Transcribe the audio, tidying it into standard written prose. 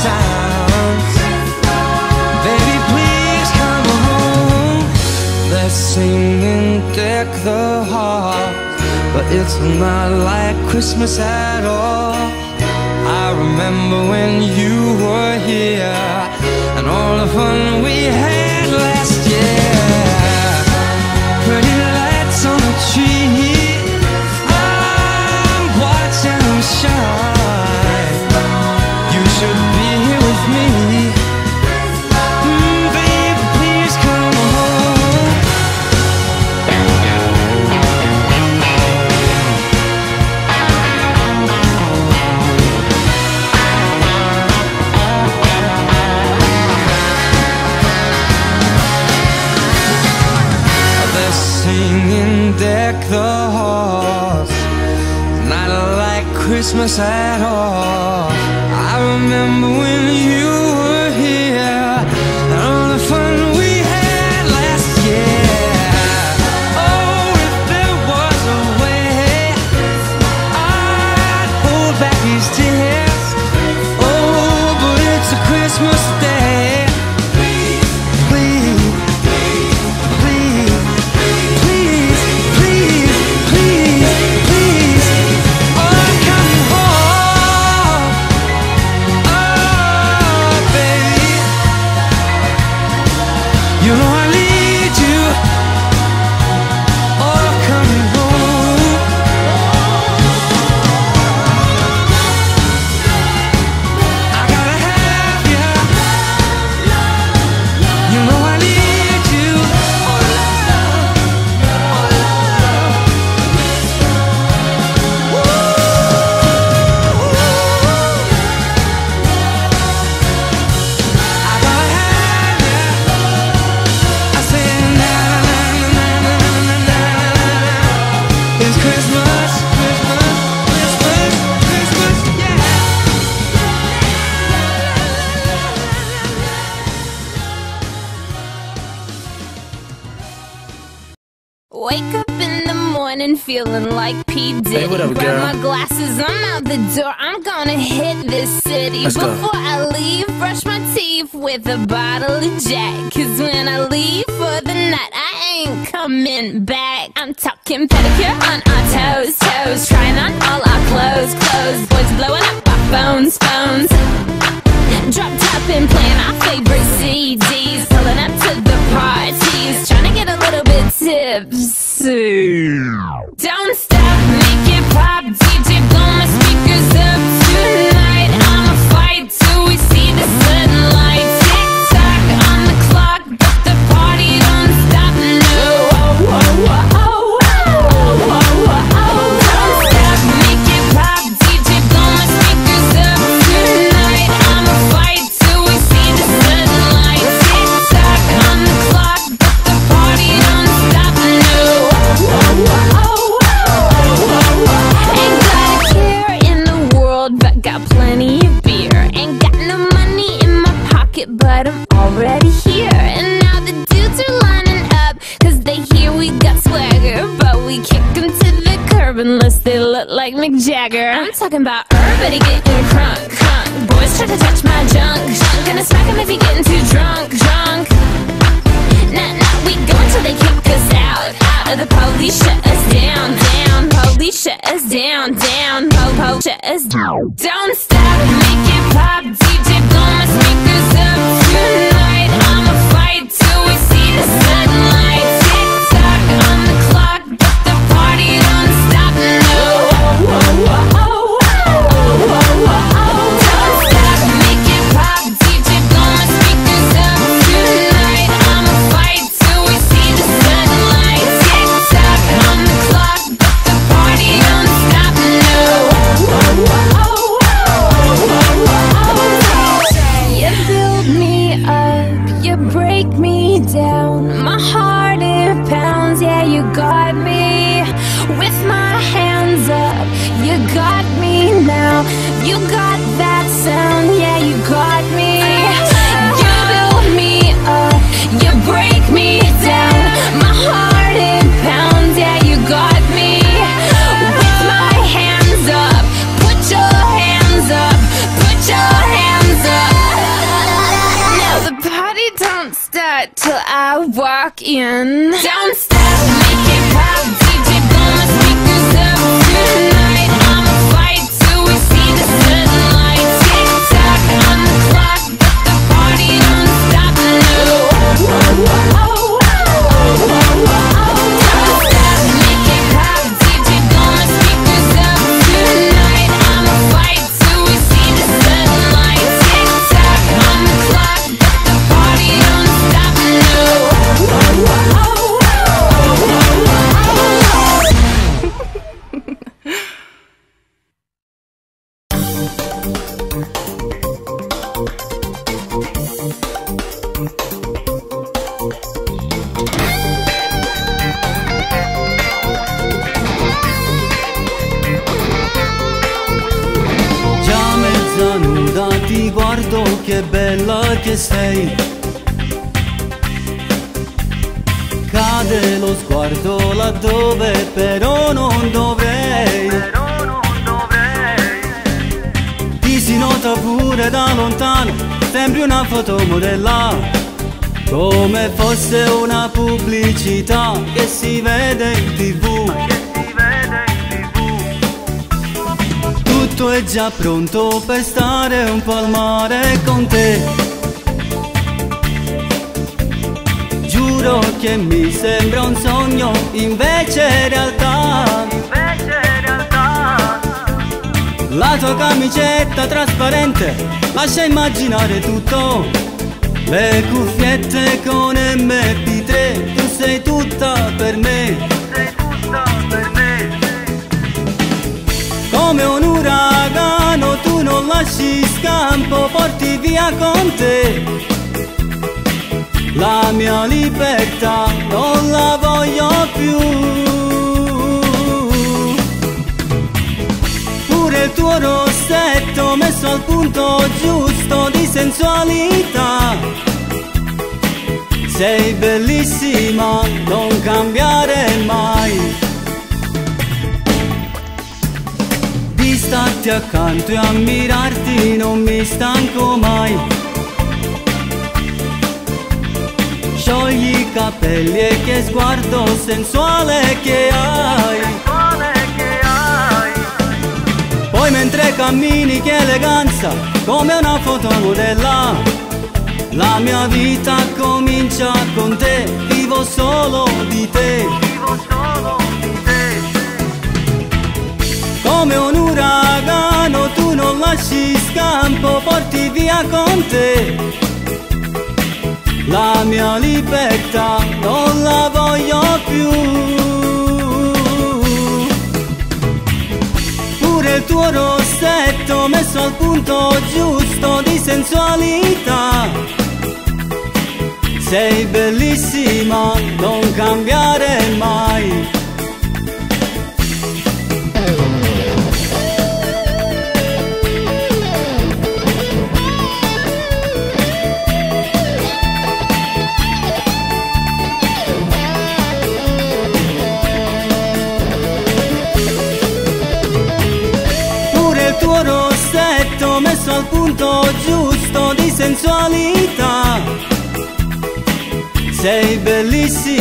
sounds. Baby, please come home. They're singing Deck the Halls, but it's not like Christmas at all. I remember when you were here and all the fun we had last year. Pretty lights on the tree, I'm watching them shine. You should be here with me. Baby, please come home. They're singing Deck the Halls, not like Christmas at all. I remember when you were here and all the fun we had last year. Oh, if there was a way, I'd hold back these tears. Oh, but it's a Christmas day. Please, please, please, please, please, please, please. Oh, come home. Oh, baby, you know I need you. Oh, come home. I gotta have you. You know I need you. Oh, love, oh, love. I gotta have you. I say na na na na na na na. It's Christmas, Christmas, Christmas, Christmas, yeah. Wake up in the morning feeling like P. Diddy. Hey, what up, Grab girl? my glasses, I'm out the door. I'm gonna hit this city. Let's go. Before I leave, brush my teeth with a bottle of Jack. Cause when I leave for the night, I ain't coming back. I'm talking pedicure on our toes, toes. Trying on all our clothes, clothes. Boys blowing up our phones, phones. Drop top and playing our favorite CDs. Pulling up to the parties, trying to get a little bit tipsy. Don't stop, make it pop. DJ, blow my speakers up tonight. I'ma fight till we see the sunlight. Tick tock on the clock, but the party don't stop. No. Oh, oh, oh, oh, oh, oh, oh, oh. Don't stop, make it pop. DJ, blow my speakers up tonight. I'ma fight till we see the sunlight. Tick tock on the clock, but the party don't stop. No. Oh, oh, oh, oh, oh, oh. Ain't got a care in the world, but got plenty of beer. Ain't got no money in my pocket, but I'm already here. And now the dudes are lining up, cause they hear we got swagger. But we kick them to the curb unless they look like Mick Jagger. I'm talking about everybody getting crunk, crunk. Boys try to touch my junk, junk. Gonna smack him if he getting too drunk, drunk. Nah, nah, we go until they kick us out, out. Or the police shut us down, down. Police shut us down, down. Po, shut us down. Don't stop, make it pop. DJ, blow my speakers up tonight. I'ma fight till we see the sunlight. Tick tock on the clock, but the party don't stop. No. Oh, oh, oh, oh, oh, oh, oh, oh. Don't stop, make it pop. DJ, blow my speakers up tonight. I'ma fight till we see the sunlight. Tick tock on the clock, but the party don't stop. No. Oh, oh, oh, oh, oh, oh, oh. You build me up, you break me down. My heart it pounds, yeah, you got me. With my hands up, you got me now. You got that sound, yeah, you got me. You build me up, you break me down. My heart it pounds, yeah, you got me. With my hands up, put your hands up, put your hands up. Don't start till I walk in. Don't stop, make it pop, DJ blow my speakers up tonight. I'ma fight till we see the sunlight. Tick tock on the clock, but the party don't stop, no. Don't stop, make it pop, DJ blow my speakers up tonight. I'ma fight till we see the sunlight. Tick tock on the clock, but the party don't stop, no. Già mezza nuda ti guardo, che bella che sei. Cade lo sguardo laddove però non dovrei. Ti si nota pure da lontano, sembri una fotomodella, come fosse una pubblicità che si vede in TV. Tutto è già pronto per stare un po' al mare con te. Giuro che mi sembra un sogno, invece è realtà. La tua camicetta trasparente lascia immaginare tutto. Le cuffiette con MP3, tu sei tutta per me. Come un uragano tu non lasci scampo, porti via con te la mia libertà, non la voglio più. Pure il tuo rossetto messo al punto giusto di sensualità. Sei bellissima, non cambiare mai. Di starti accanto e ammirarti non mi stanco mai. Sciogli i capelli e che sguardo sensuale che hai. Poi mentre cammini che eleganza, come una fotomodella. La mia vita comincia con te, vivo solo di te. Come un uragano tu non lasci scampo, porti via con te la mia libertà, non la voglio più. Pure il tuo rossetto messo al punto giusto di sensualità. Sei bellissima, non cambiare mai. Tuo rossetto messo al punto giusto di sensualità. Sei bellissima.